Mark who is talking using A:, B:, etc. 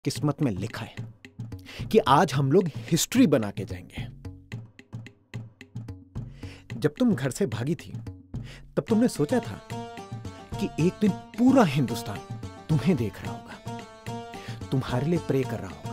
A: किस्मत में लिखा है कि आज हम लोग हिस्ट्री बना के जाएंगे। जब तुम घर से भागी थी तब तुमने सोचा था कि एक दिन पूरा हिंदुस्तान तुम्हें देख रहा होगा, तुम्हारे लिए प्रे कर रहा होगा।